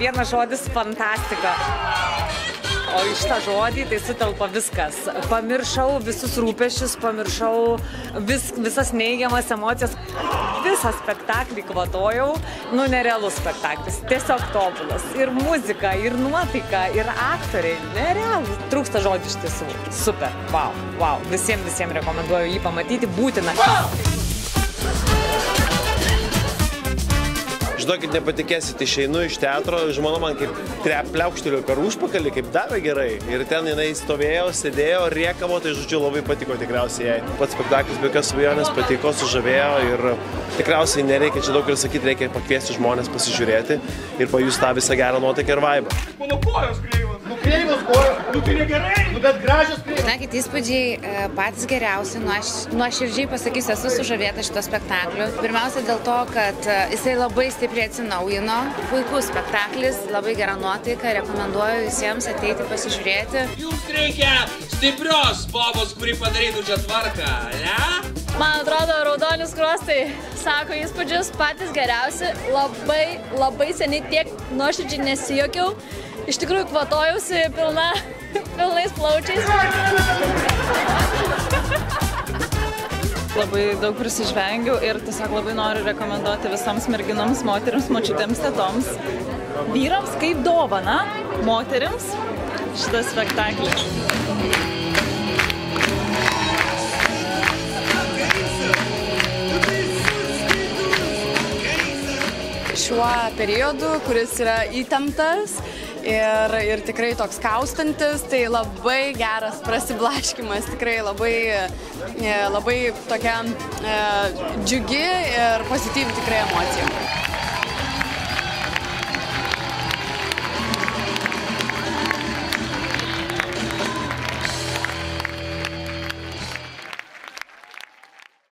vienas žodis - fantastika. O į šitą žodį tai sutelpa viskas. Pamiršau visus rūpesčius, pamiršau visas neigiamas emocijas. Visą spektaklį kvatojau, nerealus spektaklis, tiesiog tobulas. Ir muzika, ir nuotaika, ir aktoriai, nerealus. Trūksta žodžių iš tiesų. Super, wow. Visiems rekomenduoju jį pamatyti, būtina. Žinokit, nepatikėsit, išeinu iš teatro, žmona man kaip pliaukštelio per užpakalį, kaip davė gerai. Ir ten jinai stovėjo, sėdėjo, riekavo, tai žodžiu labai patiko tikriausiai jai. Pats spektaklis be jokios abejonės patiko, sužavėjo ir tikriausiai nereikia čia daug ir sakyti, reikia pakviesti žmonės pasižiūrėti ir pajusti tą visą gerą nuotaiką ir vaibą. Mano kojos kreivos. Kreivos kojos. Tai negerai. Bet gražios kreivos. Žinokit, įspūdžiai patys geriausi. Nuoširdžiai pasakysiu, esu sužavėta šito spektakliu. Pirmiausia dėl to, kad jisai labai stipriai atsinaujino. Puikus spektaklis, labai gera nuotaika. Rekomenduoju visiems ateiti pasižiūrėti. Jums reikia stiprios bobos, kuri padarytų čia tvarką, ne? Man atrodo, raudoni skruostai sako įspūdžius patys geriausi. Labai seniai tiek nuoširdžiai nesijuokiau. Iš tikrųjų kvatojausi pilnais plaučiais. Labai daug prisižvengiau ir tiesiog labai noriu rekomenduoti visoms merginoms, moterims, močiutėms, tetoms, vyrams kaip dovana, moterims šitas spektaklis. Šiuo periodu, kuris yra įtemptas ir tikrai toks kaustantis, tai labai geras prasiblaškymas, tikrai labai tokia džiugi ir pozityvi tikrai emocija.